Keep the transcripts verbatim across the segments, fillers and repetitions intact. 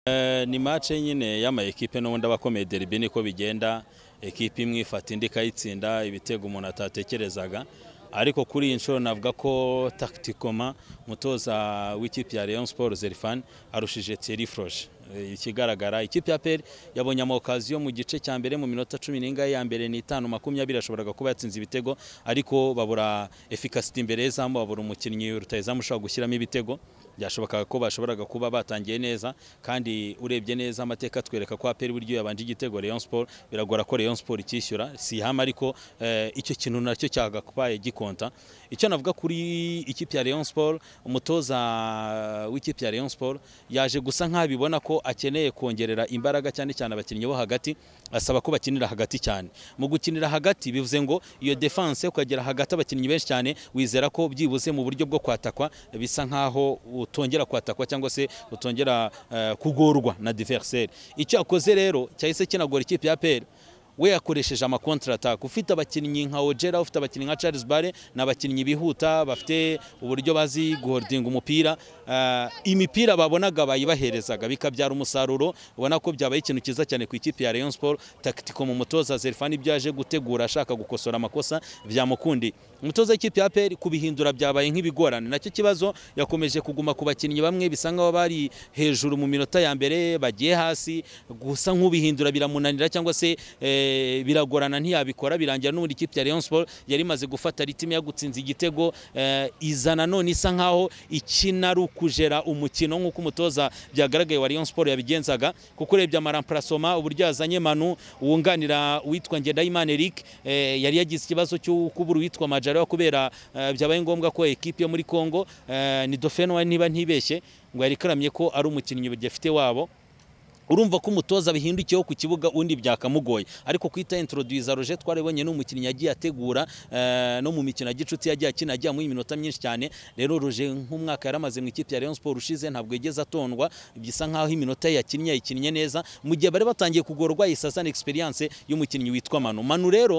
Ni match nyine y'ama equipe n'ubundi abakomeye derby niko bigenda, equipe imwe ifata indi kayitsinda ibitego umuntu atatekerezaga, ariko kuri iyi nshuro navuga ko tacticoma umutoza w'ikipe ya Rayon Sports Zerfan arushije Thierry Froge. Ikigaragara ikipe ya P L yabonye amaokaziyo mu gice cya mbere mu minota cumi n'ingahe ya mbere ni itanu makumyabiri ashoboraga kuba yatsinze ibitego, ariko babura efficacity imbere y'ezamu, babura umukinnyi rutayezamu ushobora gushyiramo ibitego. Byashoboka ko bashoboraga kuba batangiye neza, kandi urebye neza amateka twereka ko P L buryo yabanje igitego Rayon Sports biragora ko Rayon Sports ikishyura si hama, ariko eh, icyo kintu nacyo cyagakubaye gikonta. Icyo navuga kuri ikipe ya Rayon Sports, umutoza w'ikipe ya Rayon Sports yaje gusa nk'abibona ko akeneye kongerera imbaraga cyane cyane abakinnyi bo hagati, asaba ko bakinira hagati cyane. Mu gukinira hagati bivuze ngo iyo defense ukagera hagati abakinnyi benshi cyane, wizera ko byibuze mu buryo bwo kwatakwa bisa nkaho utongera kwatakwa cyangwa se utongera uh, kugorwa na adversaire. Icyo akoze rero cyahise kinagora ikipe ya P L, we yakoresheje ama contre attack. Ufite abakinnyi nka Ojera, ufite abakinnyi nka Charles Bare, n'abakinnyi bihuta bafite uburyo bazi guholdinga umupira, uh, imipira babonaga bayibaherezaga bikabyara umusaruro. Ubona ko byabaye ikintu kiza cyane ku ikipe ya Rayon Sports. Tactico mu mutoza Zerfan byaje gutegura ashaka gukosora amakosa byamukundi. Umutoza w'ikipe ya P L kubihindura byabaye nk'ibigorane, nacyo kibazo yakomeje kuguma ku bakinnyi bamwe bisa nkaho bari hejuru mu minota ya mbere bagiye hasi, gusa nk'ubihindura biramunanira cyangwa se eh, biragorana ntiyabikora. Birangira n'ubundi ikipe ya Rayon Sports yari maze gufata ritime yagutsinze igitego, eh, izana none isa nkaho ikina rukujera umukino nk'uko umutoza byagaragaye wa Rayon Sports yabigenzaga, kuko urebye amaramplacement uburyo yazanye Manu wunganira witwa Ngendahimana Eric, eh, yari yagize ikibazo cyo kubura witwa Majari kubera uh, byabaye ngombwa ko equipe yo muri Congo uh, ni Dauphin niba ntibeshye ngo yari karamye ko ari umukinnyi bagifite wabo. Urumva ko umutoza bihindukiyeho ku kibuga undi byakamugoye, ariko kwita introduce Roger twarebonye n'umukinnyi yagiye ategura uh, no mu mikino ya gicuti yagiye akina agiye mu minota myinshi cyane. Rero Roger nk'umwaka yaramaze mu ikipe ya Rayon Sports ushize ntabwo yigeze atondwa, bisa nkaho iminota yakinnye yakinnye neza, mu gihe bari batangiye kugorwa isasa experience y'umukinnyi witwa Manu. Manu rero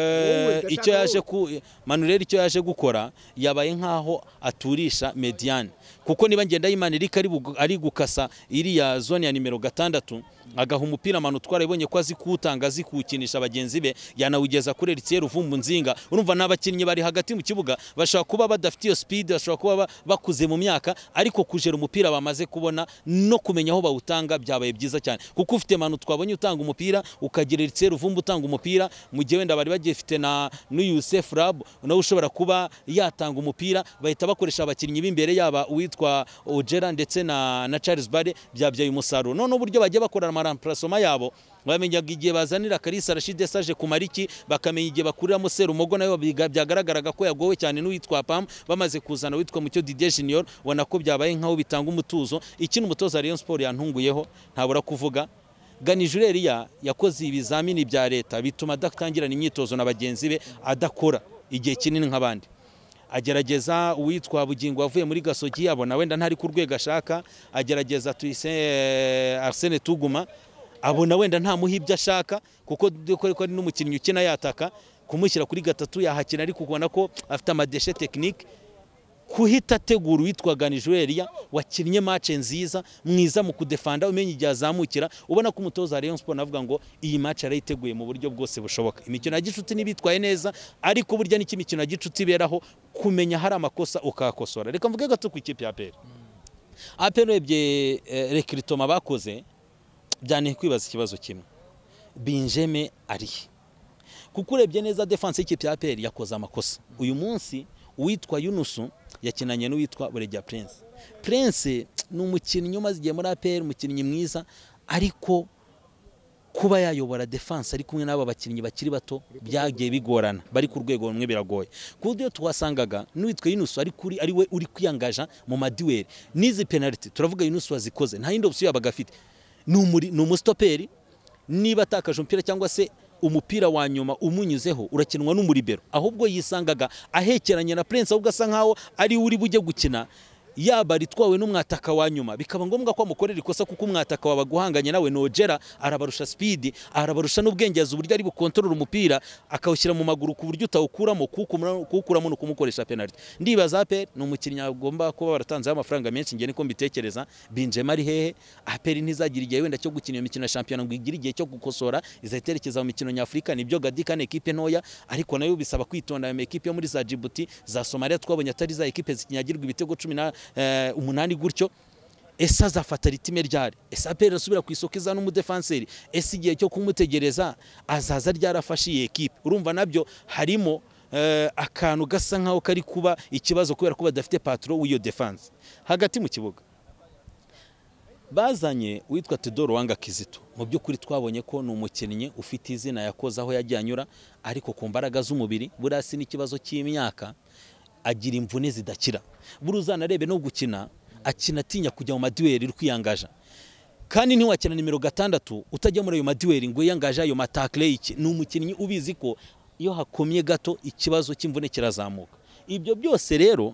uh, icyo yaje ku Manu rero icyo yaje gukora yabaye nkaho aturisha mediane, kuko niba Ngendahimana Eric ari gukasa iriya zone ya nimero gatandatu agaha umupira Manu twarabonye ko azi kuwutanga azi kuwukinisha bagenzi be, yanawugeza kuri Eritier Ruvumbu Nzinga. Urumva n'abakinnyi bari hagati mu kibuga bashobora kuba badafite iyo speed, bashobora kuba bakuze mu myaka, ariko kujera umupira bamaze kubona no kumenya aho bawutanga byabaye byiza cyane, kuko ufite Manu twabonye utanga umupira, ukagira Eritier Ruvumbu utanga umupira, mu gihe wenda bari bagifite na n'Yusef Rab nawe ushobora kuba yatanga umupira, bahita bakoresha abakinnyi b'imbere yaba uwitwa Ojera ndetse na na Charles Bare, byabyaye umusaruro. None uburyo bagiye bakora amaramplacement yabo, bamenyaga igihe bazanira Kalisa Rashid Sage ku Mariki, bakamenya igihe bakuriramo Serumogo nayo byagaragaraga ko yagowe cyane n'uwitwa Pam, bamaze kuzana witwa Mucyo Didier Junior, ubona ko byabaye nkaho bitanga umutuzo. Ikintu umutoza Rayon Sports yantunguyeho ntabura kuvuga, Ganijuriya yakoze ibizamini bya leta bituma adakangirana imyitozo na bagenzi be, adakora igihe kinini nk'abandi. Agerageza uwitwa Bugingo wavuye muri Gasogi, abona wenda ntari ku rwego ashaka, agerageza tuyise Arsene Tuguma, abona wenda nta muhibye ashaka, kuko ko ari n'umukinnyi ukina yataka, kumushyira kuri gatatu yahakina, ariko kubona ko afite amadeshe technique. Kuhita tegura witwa Ganijuriya wakinnye match nziza mwiza mu kudefanda, umenye igihe azamukira, ubona ko umutoza Rayon Sports navuga ngo iyi match arayiteguye mu buryo bwose bushoboka. Imikino ya gicuti nibitwaye neza, ariko burya n'iki mikino ya gicuti beraho kumenya hari amakosa ukakosora. Reka mvuge gato ku ikipe ya P L. A P L ebye eh, recruitment bakoze byane kwibaza ikibazo kimwe, Benjamin ari kuko urebye neza defense y'ikipe ya P L yakoze amakosa. Uyu munsi uwitwa Yunusu yakinanye n'uwitwa Buregia Prince. Prince ni umukinnyi umaze igihe muri A P L, umukinnyi mwiza, ariko kuba yayobora defense ari kumwe n'aba bakinnyi bakiri bato byagiye bigorana, bari ku rwego rumwe biragoye. Kuko twasangaga n'uwitwa Yunusu ari kuri ari we uri kwiyangaja mu madiweri n'izi penalty, turavuga Yunusu wazikoze nta yindi option yabaga afite, ni umustoperi, niba atakaje umupira cyangwa se umupira wa nyuma umunyuzeho urakinwa n'umuribero, ahubwo yisangaga ahekeranye na Prince, ahubwo asa nkaho ari uri bujye gukina yaba ritwawe n'umwataka wa nyuma bikaba ngombwa ko amukorera ikosa kuko umwataka wabaguhanganye nawe nogera arabarusha speed arabarusha n'ubwengeza uburyo ari bukontorora umupira akawushyira mu maguru ku buryo utawukuramo kukuramo no kumukoresha penalty. Ndibaza A P R ni umukinnyi agomba kuba baratanze amafaranga menshi ngiye niko mbitekereza. Benjamin ari hehe? A P R ntizagira igihe wenda cyo gukina imikino ya champion ngo igire igihe cyo gukosora izahiterekeza mu mikino nyafrika. Nibyo Gadika ne equipe ntoya ariko nayo bisaba kwitonda ya equipe yo muri za Djibouti za Somalia twabonye atari za equipe zikinyagirwa ibitego cumi na umunani gutyo. Ese azafata ritime ryari? Ese A P R asubira ku isoko izana umudefenseri? Ese igihe cyo kumutegereza azaza ryarafashe iyi equipe? Urumva nabyo harimo uh, akantu gasa nkaho kari kuba ikibazo kubera ko badafite patron w'iyo defense hagati mu kibuga. Bazanye witwa Tedoro Wanga Kizito. Mu by'ukuri twabonye ko ni umukinnyi ufite izina yakoze aho yagiye anyura ariko ku mbaraga z'umubiri burasi n'ikibazo cy'imyaka agira imvune zidakira. Buruzanarebe no gukina akina atinya kujya mu maduel iri kwiyangaja. Kandi ni wakina nimero gatandatu utajya muri ayo maduel ngo yangaje ayo matakle iki. Ni umukinnyi ubizi ko iyo hakomye gato ikibazo cy'imvune kirazamuka. Ibyo byose rero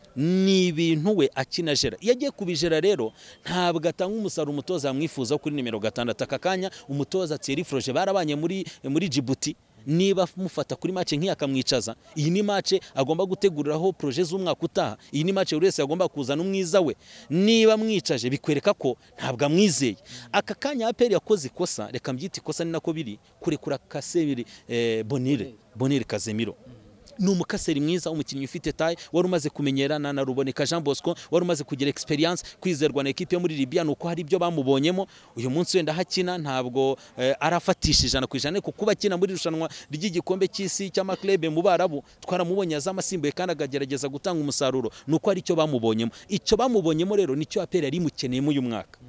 ni ibintu we akina jera. Iyo agiye kubijera rero ntabwo atanga umusaruro umutoza amwifuza kuri nimero gatandatu. Akakanya umutoza Thierry Froger barabanye muri muri Djibouti. Niba mufata kuri match nk'iya akamwicaza, iyi ni match agomba guteguriraho projet z'umwaka utaha. Iyi ni match urese agomba kuzana umwiza we. Niba mwicaje bikwereka ko ntabwo amwizeye. Aka kanya A P R yakoze ikosa, reka mbyita ikosa ni nako biri kurekura Kasebiri eh, Bonire Bonire Kazemiro. Ni umukaseri mwiza umukinnyi ufite taye wari umaze kumenyerana na Ruboneka Jean Bosco, wari umaze kugira experience kwizerwa na equipe yo muri Libya. Nuko hari ibyo bamubonyemo uyu munsi wenda hakina ntabwo eh, arafatishije na kwijana ko kuba kina muri rushanwa ry'igikombe cy'isi cy'amaklebe mu Barabu twaramubonye azamasimbuye kandi agagerageza gutanga umusaruro. Nuko ari cyo bamubonyemo. Icyo bamubonyemo rero nicyo A P R yari mukeneye mu uyu mwaka.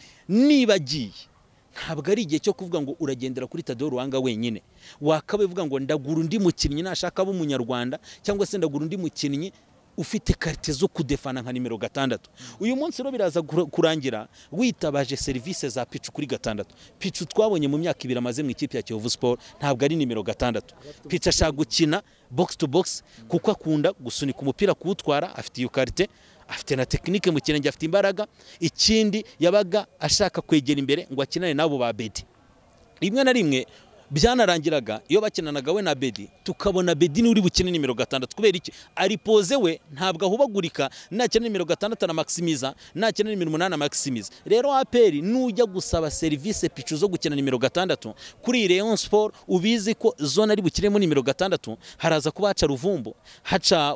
Niba giye ntabwo ari igihe cyo kuvuga ngo uragendera kuri Tedoro Wanga wenyine. Wakabe vuga ngo ndagura undi mukinnyi nashaka abo munyarwanda cyangwa se ndagura undi mukinnyi ufite carte zo kudefana nka nimero gatandatu. Uyu munsi rero biraza kurangira witabaje service za Pichu kuri gatandatu. Pichu twabonye mu myaka ibiri amaze mu ikipe ya Kiyovu Sport ntabwo ari nimero gatandatu. Pichu ashaka gukina box to box kuko akunda gusunika umupira kuwutwara, afite iyo carte, afite na technique mu kirenge, afite imbaraga. Ikindi yabaga ashaka kwegera imbere ngo akinane nabo ba Bedi. Rimwe na rimwe byanarangiraga iyo bakinanaga we na Bedi tukabona Bedi ni uri bukine nimero gatandatu kubera iki ari pose we ntabwo ahubagurika nakina nimero gatandatu na maximiza nakina nimero umunani na maximiza. Rero A P R nujya gusaba service Pichu zo gukina nimero gatandatu kuri Rayon Sports ubizi ko zone ari bukiremo nimero gatandatu haraza kuba haca Ruvumbo, haca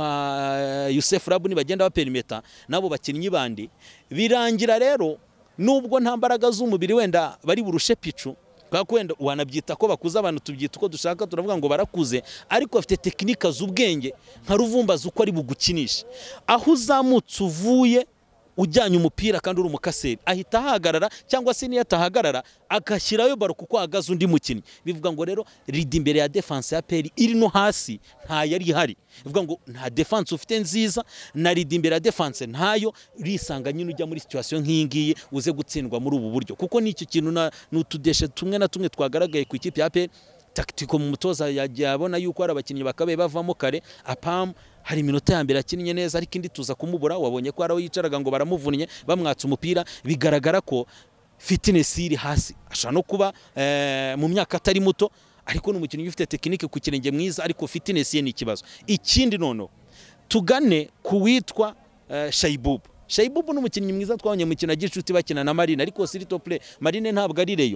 witwa Youssef Rabuni bagenda ba perimeter nabo bakinnyi bandi. Birangira rero nubwo nta mbaraga z'umubiri wenda bari burushe Pichu kwenda wanabyita ko bakuza abantu tubyita uko dushaka turavuga ngo barakuze ariko afite technique z'ubwenge nka Ruvumba zuko ari bugukinisha. Aho uzamutse uvuye ujyanye umupira kandi uri umukaseri ahita hagarara cyangwa se niyo atahagarara agashyirayo baro kuko ahagaze undi mukinnyi. Bivuga ngo rero ridi imbere ya defense ya A P R iri no hasi nta yari hari. Bivuga ngo nta defense ufite nziza na ridi imbere ya defense ntayo risanga nyine ujya muri situation nk'ingiye uze gutsindwa muri ubu buryo kuko n'icyo kintu na n'utudeshe tumwe na tumwe twagaragaye ku ikipe ya A P R. Tactical mu mutoza yabona yuko ari abakinnyi bakabe bavamo kare apam hari iminota ya mbere akinnye neza ariko indi tuza kumubura. Wabonye ko araho yicaraga ngo baramuvunnye bamwatsa umupira, bigaragara ko fitness iri hasi. Ashaka no kuba eh, mu myaka atari muto ariko n'umukinnyi ufite technique ku kirenge mwiza ariko fitness ye ni ikibazo. Ikindi nono tugane kuwitwa uh, Shaibubu. Shaibubu n'umukinnyi mwiza twabonye mu kina gicuti bakina na Marine ariko siri top play. Marine ntabwo ari Rayon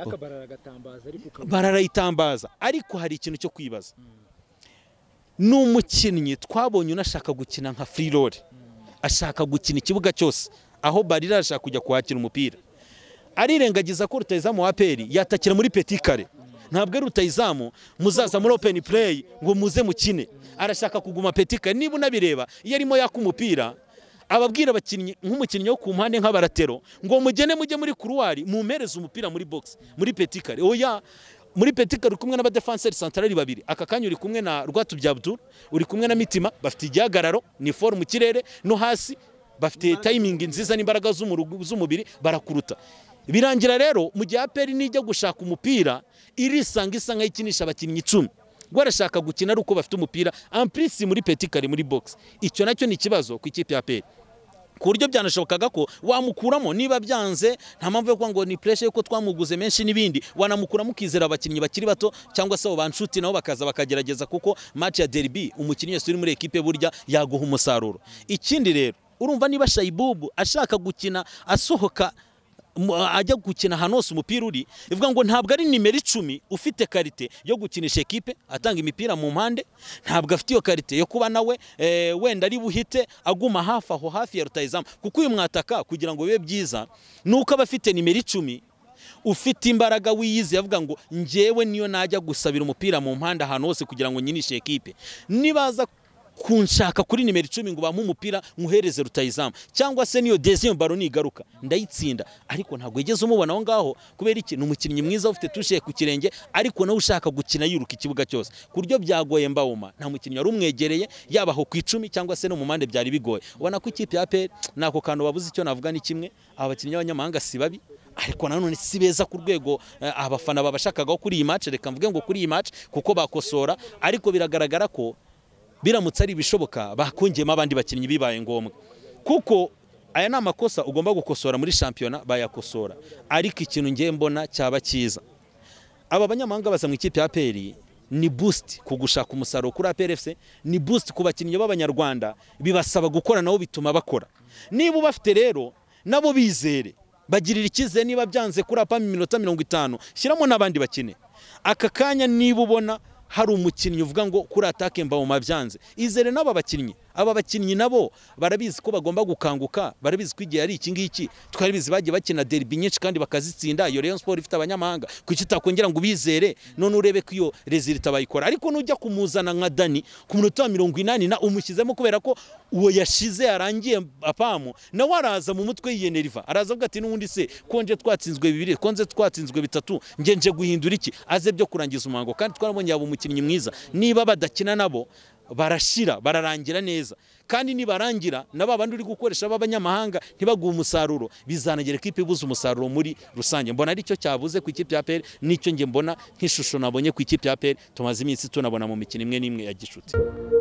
barayitambaza ariko hari ikintu cyo kwibaza. N'umukinnyi twabonye unashaka gukina nka free roll, ashaka gukina ikibuga cyose aho barira ashaka kujya kwakira umupira, arirengagiza ko rutayizamu wa A P R yatakira muri petit carré. Ntabwo ari rutayizamu muzaza muri open play ngo muze mukine, arashaka kuguma petit carré. Niba unabireba iyo arimo yaka umupira ababwira abakinnyi nk'umukinnyi wo ku mpande nk'abaratero ngo mugene mujye muri couloir mumereze umupira muri box muri petit carré. Oya, muri petit carré kumwe n'aba defenseur central babiri, aka kanya uri kumwe na Rwatubya Abdul, uri kumwe na Mitima, bafite igihagararo ni form kirere no hasi, bafite timing nziza n'imbaraga z'umubiri barakuruta. Birangira rero mu gihe A P R nijya gushaka umupira irisanga isanga ikinisha abakinnyi icumi rwarashaka gukina ari uko bafite umupira en plus muri petit carré muri box. Icyo nacyo ni kibazo ku ikipe ya A P R. Ku buryo byanashobokaga ko wamukuramo niba byanze nta mpamvu yo kuvuga ngo ni pressure yuko twamuguze menshi n'ibindi, wanamukuramo ukizera abakinnyi bakiri bato cyangwa se abo banshuti nabo bakaza bakagerageza, kuko match ya derby umukinnyi wese uri muri equipe burya yaguha umusaruro. Ikindi rero urumva niba Shayibubu ashaka gukina asohoka ajya gukina hanose umupira uri, ivuga ngo ntabwo ari nimero icumi ufite karite yo gukinisha equipe atanga imipira mu mpande, ntabwo afite iyo karite yo kuba nawe e, wenda ari buhite aguma hafi aho hafi ya rutayizamu, kuko uyu mwataka kugira ngo bibe byiza nuko aba afite nimero icumi ufite imbaraga wiyizi, yavuga ngo njyewe niyo najya gusabira umupira mu mpande hanose kugira ngo nyinishe equipe, nibaza kunshaka kuri nimero icumi ngo bamu umupira muhereze rutayizamu, cyangwa se niyo deuxième ballon igaruka ndayitsinda, ariko ntabwo yigeze umubona aho ngaho. Kubera iki? N'umukinnyi mwiza ufite tushe ku kirenge, ariko nawe ushaka gukina yiruka ikibuga cyose, kuryo byagoye Mbaoma nta mukinnyi wari umwegereye yaba aho ku icumi cyangwa se no mu mande byari bigoye. Ubona ko ikipe ya A P R nako kantu babuze. Icyo navuga ni kimwe, abakinnyi b'abanyamahanga si babi, ariko nanone si beza ku rwego abafana babashakaga kuri iyi match. Reka mvuge ngo kuri iyi match kuko bakosora, ariko biragaragara ko biramutse ari bishoboka bakongeyemo abandi bakinnyi bibaye ngombwa, kuko aya ni amakosa ugomba gukosora muri shampiyona bayakosora. Ariko ikintu ngiye mbona cyaba cyiza, aba banyamahanga baza mu ikipe ya A P R ni boost ku gushaka umusaruro kuri A P R F C, ni boost ku bakinnyi b'abanyarwanda, bibasaba gukora nabo bituma bakora. Niba bafite rero nabo bizere bagirira ikize, niba byanze kuri apa minota mirongo itanu shyiramo n'abandi bakine. Aka kanya niba ubona hari umukinnyi uvuga ngo kuri attaque Mbaoma byanze, izere n'aba bakinnyi. Aba bakinnyi nabo barabizi ko bagomba gukanguka, barabizi ko igihe ari iki ngiki, twarabizi bagiye bakina derby nyinshi kandi bakazitsinda. Iyo Rayon Sports ifite abanyamahanga, kuki utakongera ngo bizere none urebe ko iyo result bayikora. Ariko nujya kumuzana nka Dani ku minota wa mirongo inani na umushyizemo kubera ko uwo yashize yarangiye apamu, nawe araza mu mutwe yiyeneriva, araza avuga ati n'ubundi se konje twatsinzwe bibiri, konje twatsinzwe bitatu, nge nje guhindura iki, aze byo kurangiza umuhango. Kandi twarabonye abo umukinnyi mwiza, niba badakina nabo barashira bararangira neza, kandi nibarangira naba bandi uri gukoresha b'abanyamahanga ntibaguha umusaruro, bizanagera ikipe ibuze umusaruro muri rusange. Mbona ari cyo cyabuze ku ikipe ya A P R, nicyo nge mbona nk'ishusho nabonye ku ikipe ya A P R tumaze iminsi tunabona mu mikino imwe n'imwe ya gishuti.